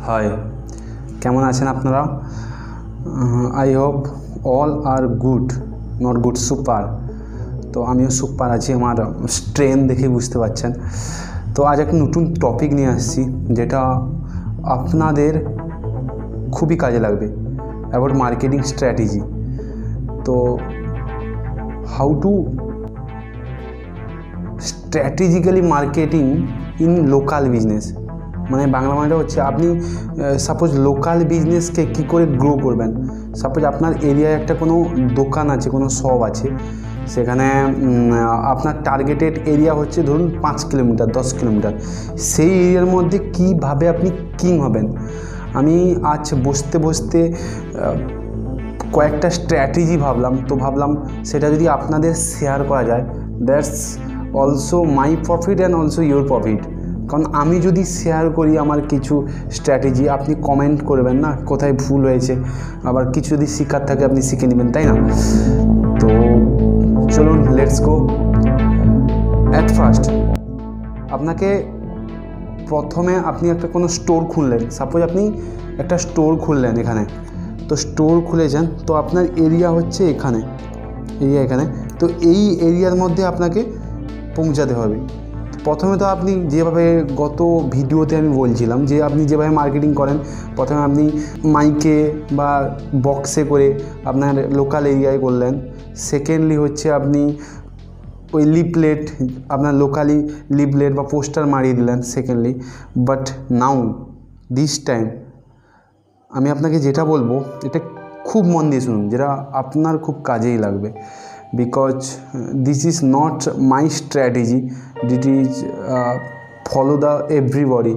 High, কেমন আছেন আপনারা? I hope all are good, not good, super. তো আমিও সুপার আছি, আমার স্ট্রেন দেখে বুঝতে পারছেন। তো আজ একটা নতুন টপিক নিয়ে আসছি যেটা আপনাদের খুবই কাজে লাগবে, অ্যাবাউট মার্কেটিং স্ট্র্যাটেজি। তো how to strategically marketing in local business, মানে বাংলা মানেটা হচ্ছে আপনি সাপোজ লোকাল বিজনেসকে কী করে গ্রো করবেন। সাপোজ আপনার এরিয়ায় একটা কোনো দোকান আছে, কোনো শপ আছে, সেখানে আপনার টার্গেটেড এরিয়া হচ্ছে ধরুন 5 কিলোমিটার 10 কিলোমিটার। সেই এরিয়ার মধ্যে কীভাবে আপনি কিং হবেন। আমি আজ বসতে বসতে কয়েকটা স্ট্র্যাটেজি ভাবলাম সেটা যদি আপনাদের শেয়ার করা যায়, that's also my profit and also your profit. কারণ আমি যদি শেয়ার করি আমার কিছু স্ট্র্যাটেজি, আপনি কমেন্ট করবেন না কোথায় ভুল হয়েছে, আবার কিছু যদি শেখার থাকে আপনি শিখে নেবেন, তাই না? তো চলুন, লেটস গো। অ্যাট ফার্স্ট আপনাকে প্রথমে আপনি একটা কোনো স্টোর খুললেন। সাপোজ আপনি একটা স্টোর খুললেন এখানে, তো স্টোর খুলেছেন, তো আপনার এরিয়া হচ্ছে এখানে, তো এই এরিয়ার মধ্যে আপনাকে পৌঁছাতে হবে। প্রথমে তো আপনি যেভাবে গত ভিডিওতে আমি বলছিলাম যে আপনি যেভাবে মার্কেটিং করেন, প্রথমে আপনি মাইকে বা বক্সে করে আপনার লোকাল এরিয়ায় করলেন। সেকেন্ডলি হচ্ছে আপনি ওই লিফলেট, আপনার লোকালি লিফলেট বা পোস্টার মারিয়ে দিলেন secondly. But now this time আমি আপনাকে যেটা বলবো, এটা খুব মন দিয়ে শুনুন, যেটা আপনার খুব কাজেই লাগবে। Because this is not my strategy, that is follow the everybody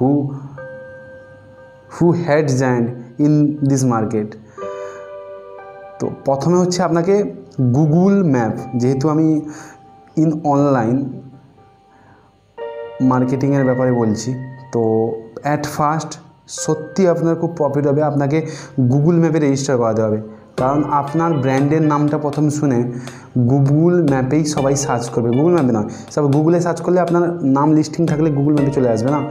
who had giant in this market. তো প্রথমে হচ্ছে আপনাকে গুগল ম্যাপ, যেহেতু আমি ইন অনলাইন মার্কেটিংয়ের ব্যাপারে বলছি, তো অ্যাট ফার্স্ট সত্যি আপনার খুব প্রফিট হবে। আপনাকে গুগল ম্যাপে রেজিস্টার করাতে হবে, কারণ আপনার ব্র্যান্ডের নামটা প্রথম শুনে গুগল ম্যাপেই সবাই সার্চ করবে। গুগল ম্যাপে নয়, সব গুগলে সার্চ করলে আপনার নাম লিস্টিং থাকলে গুগল ম্যাপে চলে আসবে না।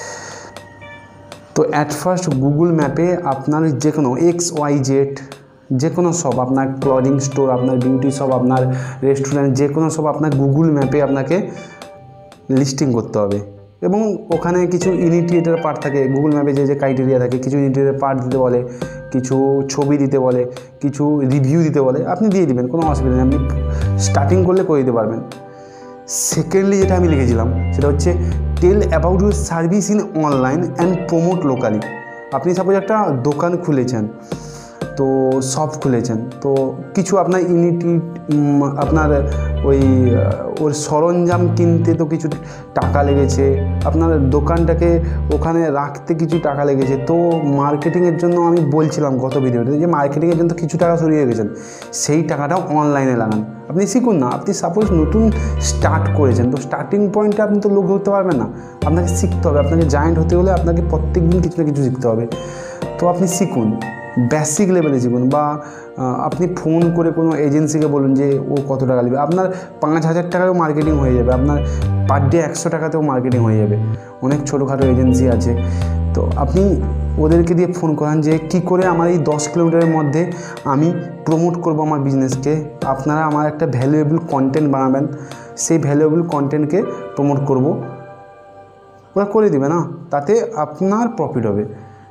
তো অ্যাট ফার্স্ট গুগল ম্যাপে আপনার যে কোনো XYZ যে কোনো শপ, আপনার ক্লদিং স্টোর, আপনার বিউটি শপ, আপনার রেস্টুরেন্ট, যে কোনো শপ আপনার গুগল ম্যাপে আপনাকে লিস্টিং করতে হবে। এবং ওখানে কিছু ইনিটিয়েটার পার্ট থাকে, গুগল ম্যাপে যে ক্রাইটেরিয়া থাকে, কিছু ইনিটিয়েটার পার্ট দিতে বলে, কিছু ছবি দিতে বলে, কিছু রিভিউ দিতে বলে, আপনি দিয়ে দিবেন, কোনো অসুবিধা নেই, আপনি স্টার্টিং করলে করে দিতে পারবেন। সেকেন্ডলি যেটা আমি লিখেছিলাম সেটা হচ্ছে tell about your service in online and promote locally. আপনি সাপোজ একটা দোকান খুলেছেন, তো শপ খুলেছেন, তো কিছু আপনার আপনার ওর সরঞ্জাম কিনতে তো কিছু টাকা লেগেছে, আপনার দোকানটাকে ওখানে রাখতে কিছু টাকা লেগেছে। তো মার্কেটিংয়ের জন্য আমি বলছিলাম গত ভিডিওতে যে মার্কেটিংয়ের জন্য কিছু টাকা সরিয়ে গেছেন, সেই টাকাটাও অনলাইনে লাগান। আপনি শিখুন না, আপনি সাপোজ নতুন স্টার্ট করেছেন, তো স্টার্টিং পয়েন্টে আপনি তো লোক ধরতে পারবেন না, আপনাকে শিখতে হবে। আপনাকে জায়েন্ট হতে হলে আপনাকে প্রত্যেক দিন কিছু না কিছু শিখতে হবে। তো আপনি শিখুন, বেসিক লেভেলে শিখুন, বা আপনি ফোন করে কোনো এজেন্সিকে বলুন যে ও কত টাকা নেবে। আপনার 5,000 টাকায়ও মার্কেটিং হয়ে যাবে, আপনার পার ডে 100 টাকাতেও মার্কেটিং হয়ে যাবে। অনেক ছোটোখাটো এজেন্সি আছে, তো আপনি ওদেরকে দিয়ে ফোন করান যে কী করে আমার এই 10 কিলোমিটারের মধ্যে আমি প্রমোট করব আমার বিজনেসকে। আপনারা আমার একটা ভ্যালুয়েবল কন্টেন্ট বানাবেন, সেই ভ্যালুয়েবল কন্টেন্টকে প্রমোট করব, ওরা করে দেবে না, তাতে আপনার প্রফিট হবে।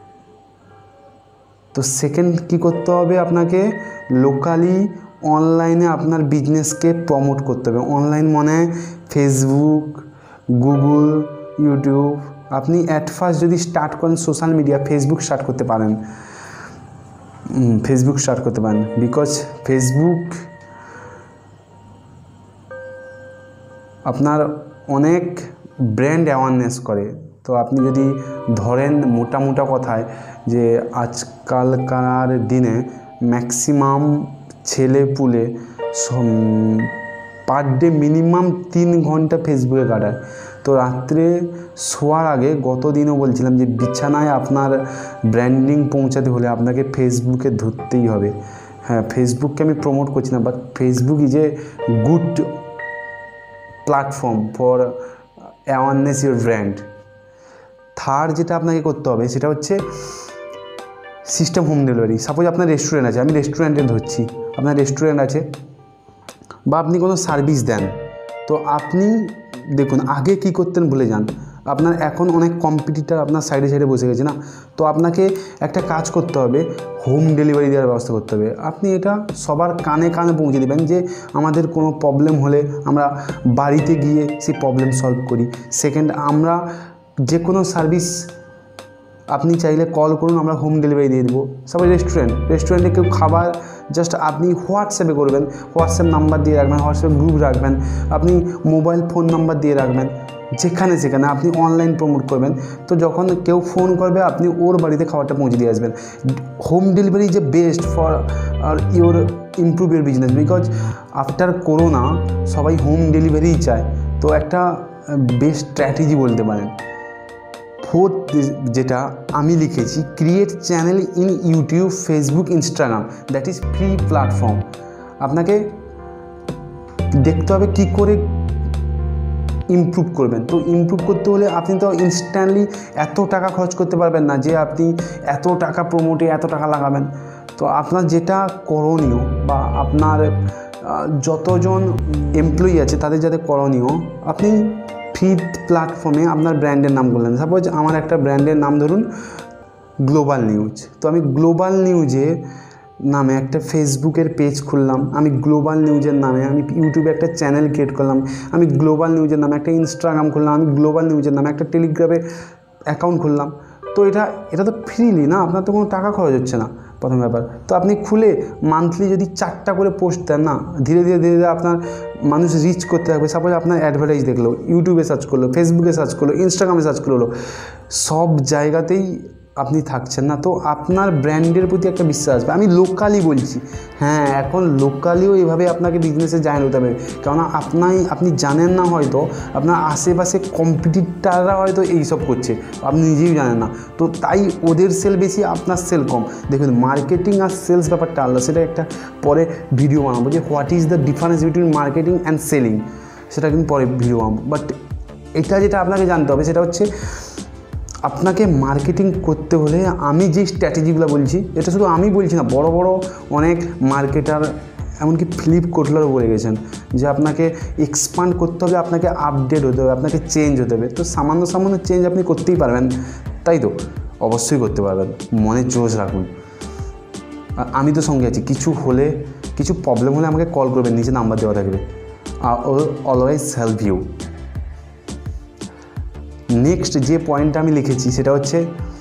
তো সেকেন্ড কী করতে হবে, আপনাকে লোকালি অনলাইনে আপনার বিজনেসকে প্রমোট করতে হবে। অনলাইন মানে ফেসবুক, গুগল, ইউটিউব। আপনি অ্যাট ফার্স্ট যদি স্টার্ট করেন সোশ্যাল মিডিয়া, ফেসবুক স্টার্ট করতে পারেন, বিকজ ফেসবুক আপনার অনেক ব্র্যান্ড অ্যাওয়ারনেস করে। তো আপনি যদি ধরেন মোটা কথায় যে আজকালকার দিনে ম্যাক্সিমাম ছেলেপুলে পার ডে মিনিমাম 3 ঘন্টা ফেসবুকে কাটায়। তো রাত্রে শোয়ার আগে, গত দিনও বলছিলাম যে বিছানায় আপনার ব্র্যান্ডিং পৌঁছাতে হলে আপনাকে ফেসবুকে ধরতেই হবে। হ্যাঁ, ফেসবুককে আমি প্রমোট করছি না, but Facebook is a good platform for awareness your brand. Third যেটা আপনাকে করতে হবে সেটা হচ্ছে সিস্টেম হোম ডেলিভারি। সাপোজ আপনার রেস্টুরেন্ট আছে, আমি রেস্টুরেন্টে ধরছি, আপনার রেস্টুরেন্ট আছে বা আপনি কোনো সার্ভিস দেন, তো আপনি দেখুন আগে কি করতেন ভুলে যান, আপনার এখন অনেক কম্পিটিটর আপনার সাইডে সাইডে বসে গেছে না, তো আপনাকে একটা কাজ করতে হবে, হোম ডেলিভারি দেওয়ার ব্যবস্থা করতে হবে। আপনি এটা সবার কানে কানে পৌঁছে দেবেন যে আমাদের কোনো প্রবলেম হলে আমরা বাড়িতে গিয়ে সেই প্রবলেম সলভ করি। সেকেন্ড, আমরা যে কোনো সার্ভিস আপনি চাইলে কল করুন, আমরা হোম ডেলিভারি দিয়ে দেবো। সবাই রেস্টুরেন্টে কেউ খাবার জাস্ট আপনি হোয়াটসঅ্যাপে করবেন, হোয়াটসঅ্যাপ নাম্বার দিয়ে রাখবেন, হোয়াটসঅ্যাপ গ্রুপ রাখবেন, আপনি মোবাইল ফোন নাম্বার দিয়ে রাখবেন, যেখানে সেখানে আপনি অনলাইন প্রমোট করবেন। তো যখন কেউ ফোন করবে আপনি ওর বাড়িতে খাবারটা পৌঁছে দিয়ে আসবেন। হোম ডেলিভারি যে best for your improve your business, because after corona সবাই হোম ডেলিভারিই চায়। তো একটা বেস্ট স্ট্র্যাটেজি বলতে পারেন। ফোর্থ যেটা আমি লিখেছি, create channel in YouTube, Facebook, Instagram, that is free platform. আপনাকে দেখতে হবে কী করে ইমপ্রুভ করবেন। তো ইমপ্রুভ করতে হলে আপনি তো ইনস্ট্যান্টলি এত টাকা খরচ করতে পারবেন না যে আপনি এত টাকা প্রমোটে এত টাকা লাগাবেন। তো আপনার যেটা করণীয় বা আপনার যতজন এমপ্লয়ি আছে তাদের যাতে করণীয়, আপনি ফিড প্ল্যাটফর্মে আপনার ব্র্যান্ডের নাম করলেন। সাপোজ আমার একটা ব্র্যান্ডের নাম ধরুন গ্লোবাল নিউজ, তো আমি গ্লোবাল নিউজে নামে একটা ফেসবুকের পেজ খুললাম, আমি গ্লোবাল নিউজের নামে আমি ইউটিউবে একটা চ্যানেল ক্রিয়েট করলাম, আমি গ্লোবাল নিউজের নামে একটা ইনস্টাগ্রাম খুললাম, আমি গ্লোবাল নিউজের নামে একটা টেলিগ্রামে অ্যাকাউন্ট খুললাম। তো এটা তো ফ্রিলি না, আপনার তো কোনো টাকা খরচ হচ্ছে না প্রথম ব্যাপার। তো আপনি খুলে মান্থলি যদি 4টা করে পোস্ট দেন না, ধীরে ধীরে ধীরে ধীরে আপনার মানুষ রিচ করতে থাকবে। সাপোজ আপনার অ্যাডভার্টাইজ দেখলো, ইউটিউবে সার্চ করলো, ফেসবুকে সার্চ করলো, ইনস্টাগ্রামে সার্চ করলো, সব জায়গাতেই আপনি থাকছেন না। তো আপনার ব্র্যান্ডের প্রতি একটা বিশ্বাস আসবে। আমি লোকালি বলছি, হ্যাঁ এখন লোকালিও এভাবে আপনাকে বিজনেসে জয়েন হতে হবে, কেননা আপনি জানেন না, হয়তো আপনার আশেপাশে কম্পিটিটাররা হয়তো এইসব করছে, আপনি নিজেই জানেন না। তো তাই ওদের সেল বেশি, আপনার সেল কম। দেখুন মার্কেটিং আর সেলস ব্যাপারটা আলাদা, সেটা একটা পরে ভিডিও বানাবো যে what is the difference between marketing and selling, সেটা কিন্তু পরে ভিডিও বানাবো। বাট এটা যেটা আপনাকে জানতে হবে সেটা হচ্ছে, আপনাকে মার্কেটিং করতে হলে আমি যে স্ট্র্যাটেজিগুলো বলছি, এটা শুধু আমি বলছি না, বড় বড় অনেক মার্কেটার এমনকি ফিলিপ কোটলারও বলে গেছেন যে আপনাকে এক্সপান্ড করতে হবে, আপনাকে আপডেট হতে হবে, আপনাকে চেঞ্জ হতে হবে। তো সামান্য সামান্য চেঞ্জ আপনি করতেই পারবেন, তাই তো? অবশ্যই করতে পারবেন, মনে জোশ রাখুন। আর আমি তো সঙ্গে আছি, কিছু প্রবলেম হলে আমাকে কল করবেন, নিচে নাম্বার দেওয়া থাকবে। Always help you. নেক্সট যে পয়েন্টটা আমি লিখেছি সেটা হচ্ছে,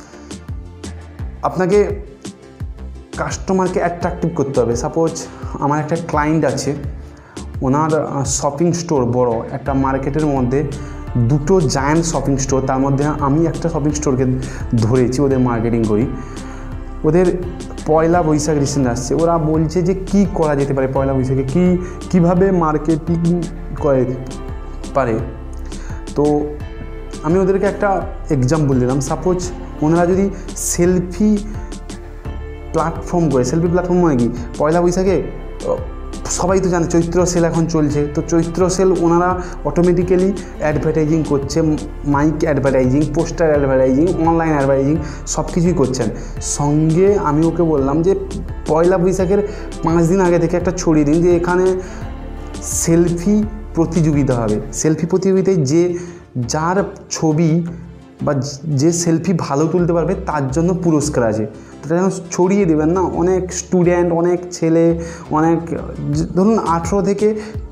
আপনাকে কাস্টমারকে অ্যাট্রাকটিভ করতে হবে। সাপোজ আমার একটা ক্লায়েন্ট আছে, ওনার শপিং স্টোর বড় একটা মার্কেটের মধ্যে, 2টো জায়ান্ট শপিং স্টোর, তার মধ্যে আমি একটা শপিং স্টোরকে ধরেছি, ওদের মার্কেটিং করি। ওদের পয়লা বৈশাখ রিসেন্ট আসছে, ওরা বলছে যে কি করা যেতে পারে পয়লা বৈশাখে, কীভাবে মার্কেটিং করে পারে। তো আমি ওদেরকে একটা এক্সাম্পল দিলাম। সাপোজ ওনারা যদি সেলফি প্ল্যাটফর্ম করে, সেলফি প্ল্যাটফর্ম মানে কি, পয়লা বৈশাখে সবাই তো জানে চৈত্র সেল এখন চলছে, তো চৈত্র সেল ওনারা অটোমেটিক্যালি অ্যাডভার্টাইজিং করছে, mic advertising, poster advertising, online advertising, সব কিছুই করছেন। সঙ্গে আমি ওকে বললাম যে পয়লা বৈশাখের 5 দিন আগে থেকে একটা ছড়িয়ে দিন যে এখানে সেলফি প্রতিযোগিতা হবে। সেলফি প্রতিযোগিতায় যার ছবি বা যে সেলফি ভালো তুলতে পারবে তার জন্য পুরস্কার আছে। তো যেন ছড়িয়ে দেবেন না, অনেক স্টুডেন্ট, অনেক ছেলে, অনেক ধরুন 18 থেকে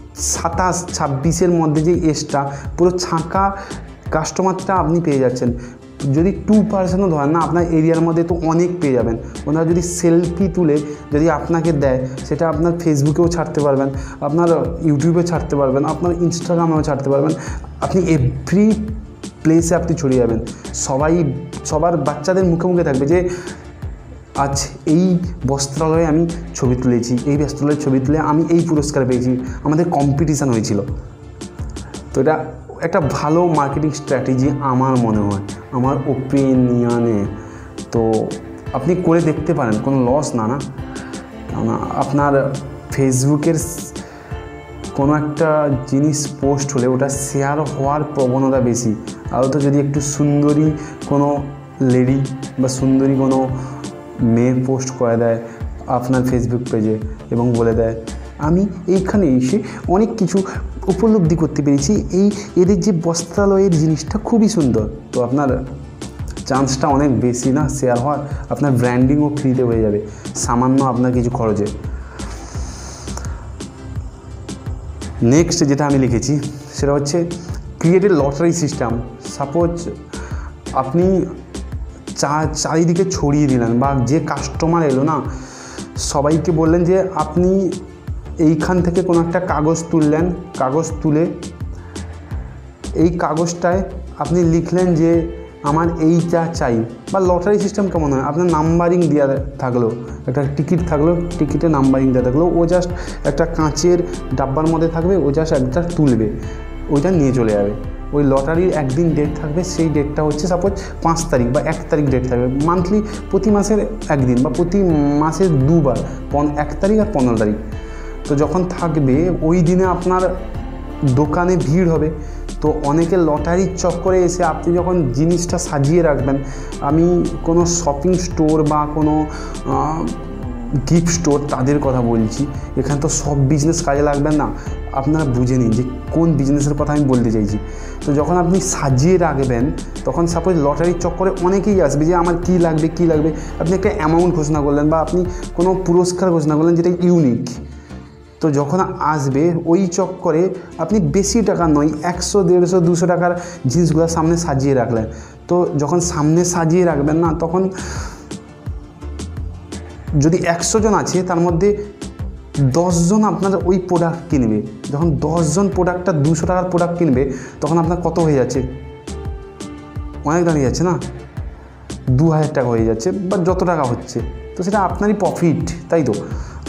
27-26-এর মধ্যে যে এজটা, পুরো ছাঁকা কাস্টমারটা আপনি পেয়ে যাচ্ছেন। যদি 2%ও ধরেন না, আপনার এরিয়ার মধ্যে তো অনেক পেয়ে যাবেন। ওনারা যদি সেলফি তুলে যদি আপনাকে দেয়, সেটা আপনার ফেসবুকেও ছাড়তে পারবেন, আপনার ইউটিউবে ছাড়তে পারবেন, আপনার ইনস্টাগ্রামেও ছাড়তে পারবেন, আপনি এভরি প্লেসে আপনি ছড়িয়ে যাবেন। সবার বাচ্চাদের মুখে মুখে থাকবে যে আজ এই বস্ত্রালয়ে আমি ছবি তুলেছি, এই বস্ত্রালয়ের ছবি তুলে আমি এই পুরস্কার পেয়েছি, আমাদের কম্পিটিশান হয়েছিল। তো এটা একটা ভালো মার্কেটিং স্ট্র্যাটেজি আমার মনে হয়, আমার ওপিনিয়নে। তো আপনি করে দেখতে পারেন, কোনো লস না। কেননা আপনার ফেসবুকের কোনো একটা জিনিস পোস্ট হলে ওটা শেয়ার হওয়ার প্রবণতা বেশি, আরও তো যদি একটু সুন্দরী কোনো লেডি বা সুন্দরী কোনো মেয়ে পোস্ট করে দেয় আপনার ফেসবুক পেজে এবং বলে দেয় আমি এইখানে এসে অনেক কিছু উপলব্ধি করতে পেরেছি, এদের যে বস্ত্রালয়ের জিনিসটা খুবই সুন্দর, তো আপনার চান্সটা অনেক বেশি না শেয়ার হওয়ার, আপনার ব্র্যান্ডিংও ফ্রিতে হয়ে যাবে সামান্য আপনার কিছু খরচে। নেক্সট যেটা আমি লিখেছি সেটা হচ্ছে create a lottery system. Suppose আপনি চারিদিকে ছড়িয়ে দিলেন বা যে কাস্টমার এলো না সবাইকে বললেন যে আপনি এইখান থেকে কোনো একটা কাগজ তুললেন, কাগজ তুলে এই কাগজটায় আপনি লিখলেন যে আমার এইটা চাই, বা লটারি সিস্টেম কেমন হয়, আপনার নাম্বারিং দেওয়া থাকলো, একটা টিকিট থাকলো, টিকিটে নাম্বারিং দেওয়া থাকলো, ও জাস্ট একটা কাঁচের ডাব্বার মধ্যে থাকবে, ও জাস্ট একটা তুলবে, ওইটা নিয়ে চলে যাবে। ওই লটারির একদিন ডেট থাকবে, সেই ডেটটা হচ্ছে সাপোজ 5 তারিখ বা 1 তারিখ ডেট থাকবে, মান্থলি প্রতি মাসের একদিন বা প্রতি মাসের দুবার 1 তারিখ আর 15 তারিখ। তো যখন থাকবে ওই দিনে আপনার দোকানে ভিড় হবে, তো অনেকে লটারির চক্করে এসে আপনি যখন জিনিসটা সাজিয়ে রাখবেন, আমি কোনো শপিং স্টোর বা কোনো গিফট স্টোর তাদের কথা বলছি, এখানে তো সব বিজনেস কাজে লাগবেন না, আপনারা বুঝে নিন যে কোন বিজনেসের কথা আমি বলতে চাইছি। তো যখন আপনি সাজিয়ে রাখবেন তখন সাপোজ লটারির চক্করে অনেকেই আসবে যে আমার কী লাগবে কী লাগবে, আপনি একটা অ্যামাউন্ট ঘোষণা করলেন বা আপনি কোনো পুরস্কার ঘোষণা করলেন যেটা ইউনিক, তো যখন আসবে ওই চক্করে আপনি বেশি টাকা নয় 100, 150, 200 টাকার জিনিসগুলো সামনে সাজিয়ে রাখলেন। তো যখন সামনে সাজিয়ে রাখবেন না তখন যদি 100 জন আছে তার মধ্যে 10 জন আপনার ওই প্রোডাক্ট কিনবে, যখন 10 জন প্রোডাক্টটা 200 টাকার প্রোডাক্ট কিনবে তখন আপনার কত হয়ে যাচ্ছে, অনেক দাঁড়িয়ে যাচ্ছে না, 2000 টাকা হয়ে যাচ্ছে বা যত টাকা হচ্ছে, তো সেটা আপনারই প্রফিট, তাই তো?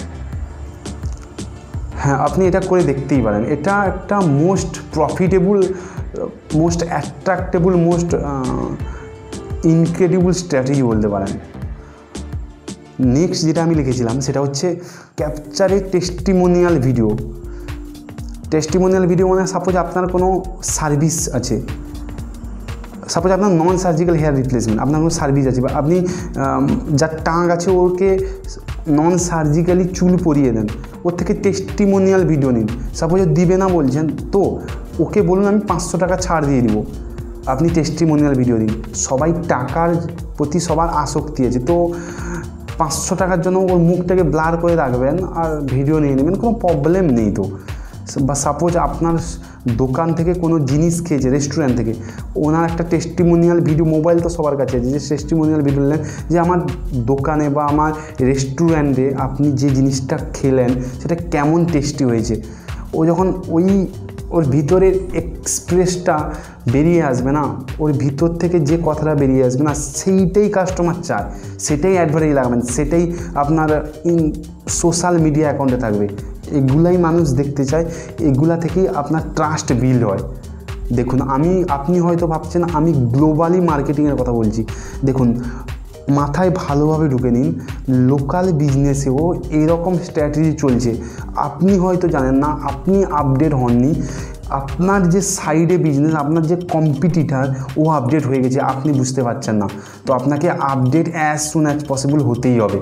হ্যাঁ, আপনি এটা করে দেখতেই পারেন, এটা একটা most profitable, most attractable, most incredible strategy বলতে পারেন। নেক্সট যেটা আমি লিখেছিলাম সেটা হচ্ছে ক্যাপচারে টেস্টিমোনিয়াল ভিডিও। টেস্টিমোনিয়াল ভিডিও মানে সাপোজ আপনার কোনো সার্ভিস আছে, সাপোজ আপনার নন সার্জিক্যাল হেয়ার রিপ্লেসমেন্ট, আপনার কোনো সার্ভিস আছে বা আপনি যার টাক আছে ওকে নন সার্জিক্যালি চুল পরিয়ে দেন, ওর থেকে টেস্টিমোনিয়াল ভিডিও নিন। সাপোজ দিবে না বলছেন তো ওকে বলুন আমি 500 টাকা ছাড় দিয়ে দিব, আপনি টেস্টিমোনিয়াল ভিডিও দিন। সবাই টাকার প্রতি সবার আসক্তি আছে, তো 500 টাকার জন্য ওর মুখটাকে ব্লার করে রাখবেন আর ভিডিও নিয়ে নেবেন, কোনো প্রবলেম নেই। তো বা সাপোজ আপনার দোকান থেকে কোনো জিনিস খেয়েছে রেস্টুরেন্ট থেকে, ওনার একটা টেস্টিমোনিয়াল ভিডিও, মোবাইল তো সবার কাছে আছে, যে টেস্টিমোনিয়াল ভিডিও নিলেন যে আমার দোকানে বা আমার রেস্টুরেন্টে আপনি যে জিনিসটা খেলেন সেটা কেমন টেস্টি হয়েছে। ও যখন ওর ভিতরের এক্সপ্রেসটা বেরিয়ে আসবে না, ওর ভিতর থেকে যে কথাটা বেরিয়ে আসবে না, সেইটাই কাস্টমার চায়, সেটাই অ্যাডভার্টাইজ লাগাবেন, সেটাই আপনার সোশ্যাল মিডিয়া অ্যাকাউন্টে থাকবে, এগুলাই মানুষ দেখতে চায়, এগুলা থেকেই আপনার ট্রাস্ট বিল্ড হয়। দেখুন আপনি হয়তো ভাবছেন আমি গ্লোবালি মার্কেটিংয়ের কথা বলছি, দেখুন মাথায় ভালোভাবে ঢুকে নিন, লোকাল বিজনেসেও এইরকম স্ট্র্যাটেজি চলছে, আপনি হয়তো জানেন না, আপনি আপডেট হননি, আপনার যে সাইডে বিজনেস, আপনার যে কম্পিটিটার ও আপডেট হয়ে গেছে, আপনি বুঝতে পারছেন না, তো আপনাকে update as soon as possible হতেই হবে।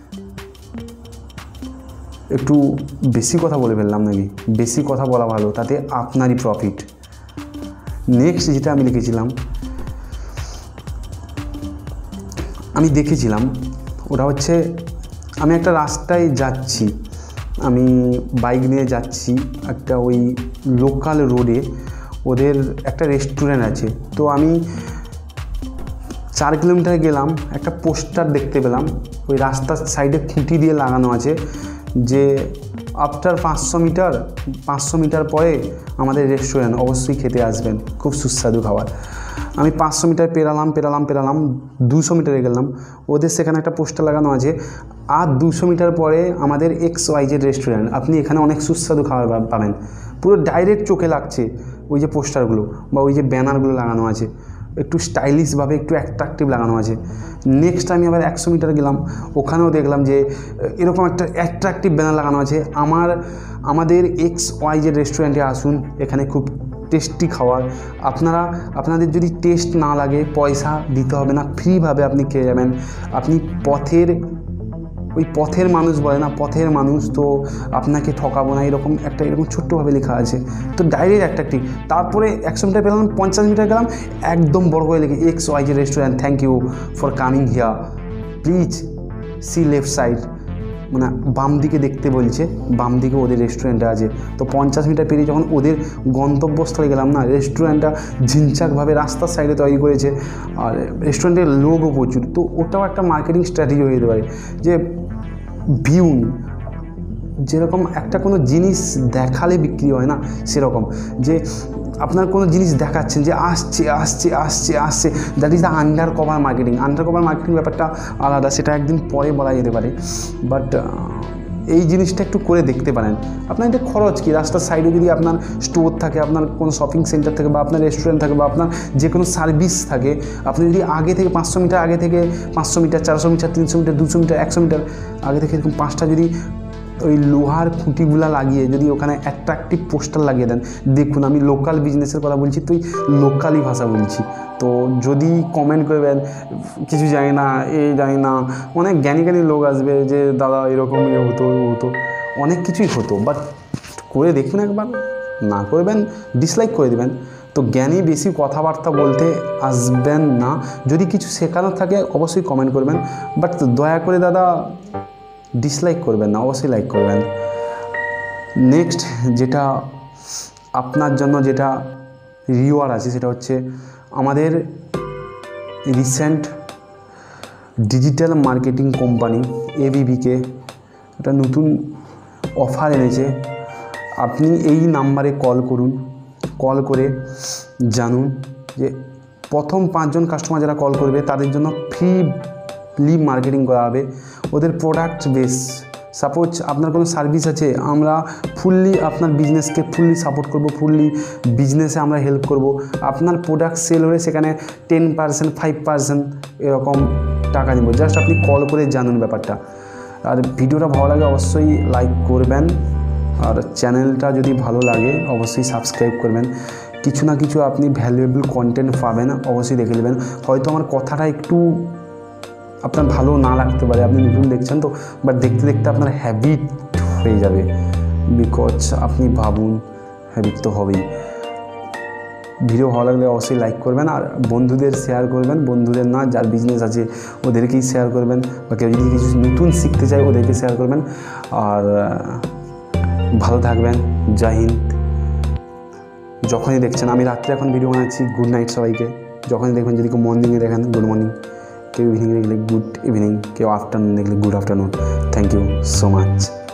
একটু বেশি কথা বলে ফেললাম নাকি? বেশি কথা বলা ভালো, তাতে আপনারই প্রফিট। নেক্সট যেটা আমি লিখেছিলাম, আমি দেখেছিলাম ওটা হচ্ছে আমি একটা রাস্তায় যাচ্ছি, আমি বাইক নিয়ে যাচ্ছি, একটা ওই লোকাল রোডে ওদের একটা রেস্টুরেন্ট আছে, তো আমি 4 কিলোমিটার গেলাম, একটা পোস্টার দেখতে পেলাম, ওই রাস্তার সাইডে খুঁটি দিয়ে লাগানো আছে যে আফটার 500 মিটার পরে আমাদের রেস্টুরেন্ট, অবশ্যই খেতে আসবেন, খুব সুস্বাদু খাবার। আমি 500 মিটার পেরালাম 200 মিটারে গেলাম, ওদের সেখানে একটা পোস্টার লাগানো আছে আর 200 মিটার পরে আমাদের XYZ রেস্টুরেন্ট, আপনি এখানে অনেক সুস্বাদু খাবার পাবেন। পুরো ডাইরেক্ট চোখে লাগছে ওই যে পোস্টারগুলো বা ওই যে ব্যানারগুলো লাগানো আছে, একটু স্টাইলিশভাবে একটু অ্যাট্রাকটিভ লাগানো আছে। নেক্সট আমি আবার 100 মিটার গেলাম, ওখানেও দেখলাম যে এরকম একটা অ্যাট্রাকটিভ ব্যানার লাগানো আছে, আমাদের XYZ রেস্টুরেন্টে আসুন, এখানে খুব টেস্টি খাবার। আপনাদের যদি টেস্ট না লাগে পয়সা দিতে হবে না, ফ্রিভাবে আপনি খেয়ে যাবেন। আপনি পথের মানুষ বলে না, পথের মানুষ, তো আপনাকে ঠকাবো না, এরকম ছোট্টভাবে লেখা আছে। তো ডাইরেক্ট অ্যাট্রাক্টিভ। তারপরে 100 মিটার পেলাম, 50 মিটার গেলাম, একদম বড় করে লিখে XYZ restaurant, thank you for coming here, please see left side, মানে বাম দিকে দেখতে বলছে, বাম দিকে ওদের রেস্টুরেন্টটা আছে। তো 50 মিটার পেরিয়ে যখন ওদের গন্তব্যস্থলে গেলাম না, রেস্টুরেন্টটা ঝিনচাকভাবে রাস্তার সাইডে তৈরি করেছে, আর রেস্টুরেন্টের লোগও প্রচুর। তো ওটাও একটা মার্কেটিং স্ট্র্যাটেজি হয়ে যেতে পারে, যে ভিউ, যেরকম একটা কোনো জিনিস দেখালে বিক্রি হয় না, সেরকম যে আপনার কোনো জিনিস দেখাচ্ছেন যে আসছে আসছে আসছে আসছে, that is the under cover marketing. Under cover marketing ব্যাপারটা আলাদা, সেটা একদিন পরে বলা যেতে পারে। বাট এই জিনিসটা একটু করে দেখতে পারেন। আপনার এটা খরচ কি, রাস্তার সাইডে যদি আপনার স্টোর থাকে, আপনার কোনো শপিং সেন্টার থাকে, বা আপনার রেস্টুরেন্ট থাকে, বা আপনার যে কোনো সার্ভিস থাকে, আপনি যদি আগে থেকে 500 মিটার আগে থেকে 500 metre 400 metre 300 metre 200 metre 100 metre আগে থেকে এরকম 5টা যদি ওই লোহার খুঁটিগুলা লাগিয়ে যদি ওখানে অ্যাট্রাকটিভ পোস্টার লাগিয়ে দেন, দেখুন আমি লোকাল বিজনেসের কথা বলছি, তো লোকালি ভাষা বলছি। তো যদি কমেন্ট করবেন কিছু জানি না, জানি না, অনেক জ্ঞানী লোক আসবে যে দাদা এরকম হতো, অনেক কিছুই হতো, বাট করে দেখুন একবার, না করবেন ডিসলাইক করে দেবেন। তো জ্ঞানী বেশি কথাবার্তা বলতে আসবেন না। যদি কিছু শেখানোর থাকে অবশ্যই কমেন্ট করবেন, বাট দয়া করে দাদা ডিসলাইক করবেন না, অবশ্যই লাইক করবেন। নেক্সট যেটা আপনার জন্য যেটা রিওয়ার্ড আছে, সেটা হচ্ছে আমাদের রিসেন্ট ডিজিটাল মার্কেটিং কোম্পানি ABBকে একটা নতুন অফার এনেছে। আপনি এই নাম্বারে কল করুন, কল করে জানুন যে প্রথম 5 জন কাস্টমার যারা কল করবে তাদের জন্য ফ্রি মার্কেটিং করা হবে। ওদের প্রোডাক্ট বেস, সাপোজ আপনার কোনো সার্ভিস আছে, আমরা ফুললি আপনার বিজনেসকে সাপোর্ট করব, ফুললি বিজনেসে আমরা হেল্প করব। আপনার প্রোডাক্ট সেল হলে সেখানে 10% 5% এরকম টাকা নেব। জাস্ট আপনি কল করে জানুন ব্যাপারটা। আর ভিডিওটা ভালো লাগে অবশ্যই লাইক করবেন, আর চ্যানেলটা যদি ভালো লাগে অবশ্যই সাবস্ক্রাইব করবেন। কিছু না কিছু আপনি ভ্যালুয়েবল কন্টেন্ট পাবেন, অবশ্যই দেখে নেবেন। হয়তো আমার কথাটা একটু আপনার ভালো না লাগতে পারে, আপনি নতুন দেখছেন তো, বাট দেখতে দেখতে আপনার হ্যাবিট হয়ে যাবে। বিকজ আপনি ভাবুন, হ্যাবিট তো হবেই। ভিডিও ভালো লাগলে অবশ্যই লাইক করবেন, আর বন্ধুদের শেয়ার করবেন। বন্ধুদের না, যার বিজনেস আছে ওদেরকেই শেয়ার করবেন, বা কেউ যদি কিছু নতুন শিখতে চায় ওদেরকে শেয়ার করবেন। আর ভালো থাকবেন, জয় হিন্দ। যখনই দেখছেন, আমি রাত্রে এখন ভিডিও বানাচ্ছি, গুড নাইট সবাইকে। যখনই দেখবেন, যদি কেউ মর্নিংয়ে দেখেন গুড মর্নিং, কেউ ইভিনিং দেখলে গুড ইভিনিং, কেউ আফটারনুন দেখলে good afternoon. Thank you so much.